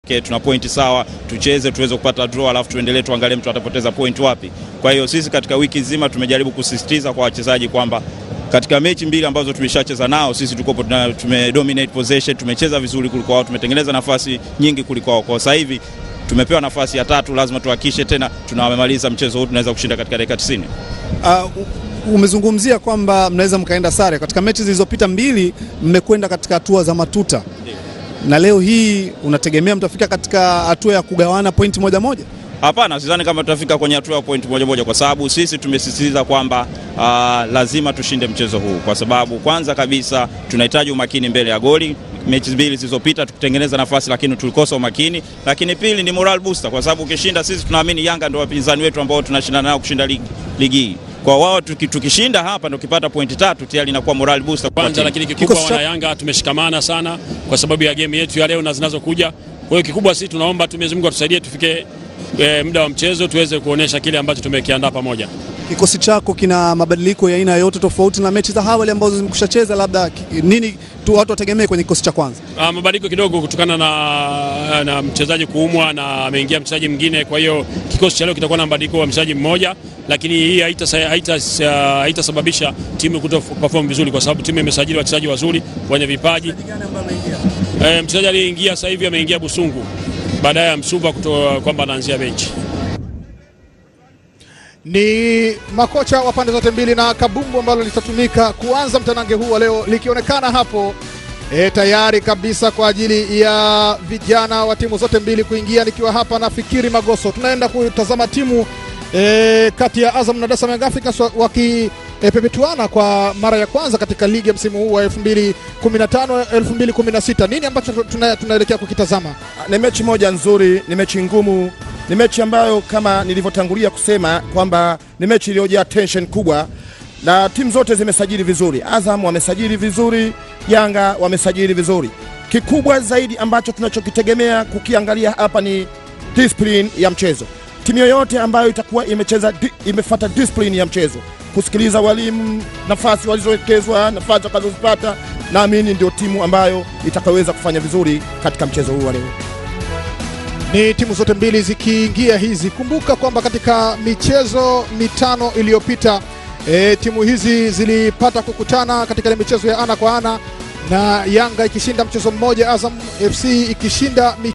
Tuna pointi sawa, tucheze tuweze kupata draw, alafu tuendelee tuangalie mtu atapoteza point wapi. Kwa hiyo sisi katika wiki nzima tumejaribu kusisitiza kwa wachezaji kwamba katika mechi mbili ambazo tumeshacheza nao sisi tumedominate possession, tumecheza vizuri kuliko wao, tumetengeneza nafasi nyingi kuliko wao. Kwa sasa hivi tumepewa nafasi ya 3, lazima tuhakikishe tena tunamaliza mchezo huu tunaweza kushinda katika dakika 90. Umezungumzia kwamba mnaweza mkaenda sare. Katika mechi zilizopita 2 mmekwenda katika hatua za matuta. Na leo hii unategemea mtafika katika hatua ya kugawana point moja moja? Hapana, sidhani kama tutafika kwenye hatua ya point moja moja, kwa sababu sisi tumesisitiza kwamba lazima tushinde mchezo huu, kwa sababu kwanza kabisa tunahitaji umakini mbele ya goli. Mechi 2 zilizopita tukitengeneza nafasi lakini tulikosa umakini, lakini pili ni moral booster, kwa sababu ukishinda sisi tunaamini Yanga ndio wapinzani wetu ambao tunashindana nao kushinda ligi. Kwa wao tukishinda hapa ndio ukipata pointi 3 tayari inakuwa moral booster kwanza, lakini kikubwa wana Yanga tumeshikamana sana kwa sababu ya game yetu ya leo na zinazokuja. Kwa hiyo kikubwa sisi tunaomba Mwenyezi Mungu atusaidie tufike muda wa mchezo tuweze kuonesha kile ambacho tumekiandaa pamoja. Kikosi chako kina mabadiliko ya aina yote tofauti na mechi za awali ambazo zimekushacheza, labda nini tu watu wategemee kwenye kikosi cha kwanza? Mabadiliko kidogo kutokana na mchezaji kuumwa na ameingia mchezaji mwingine, kwa hiyo kikosi cha leo kitakuwa na mabadiliko wa mchezaji mmoja, lakini hii haitasababisha timu kutoperform vizuri kwa sababu timu imesajili wachezaji wazuri wenye vipaji. Mchezaji aliyeingia sasa hivi ameingia Busungu baadaye ya Msuva kwamba anaanzia benchi. Ni makocha wa pande zote mbili na kabumbu ambalo litatumika kuanza mtanange huu wa leo likionekana hapo tayari kabisa kwa ajili ya vijana wa timu zote mbili kuingia. Nikiwa hapa na Fikiri Magoso, tunaenda kutazama timu kati ya Azam na Dar es Salaam Africans wakipepetuana kwa mara ya kwanza katika ligi ya msimu huu wa 2015-2016. Nini ambacho tunaelekea kukitazama? Ni mechi moja nzuri, ni mechi ngumu, ni mechi ambayo kama nilivyotangulia kusema kwamba ni mechi iliyojaa tension kubwa na timu zote zimesajili vizuri. Azam wamesajili vizuri, Yanga wamesajili vizuri. Kikubwa zaidi ambacho tunachokitegemea kukiangalia hapa ni discipline ya mchezo. Timu yoyote ambayo itakuwa imefuata discipline ya mchezo, kusikiliza walimu, nafasi walizowekezwa, nafasi watakazozipata, naamini ndio timu ambayo itakaweza kufanya vizuri katika mchezo huu wa leo. Ni timu zote mbili zikiingia hizi. Kumbuka kwamba katika michezo 5 iliyopita timu hizi zilipata kukutana katika ile michezo ya ana kwa ana, na Yanga ikishinda mchezo mmoja, Azam FC ikishinda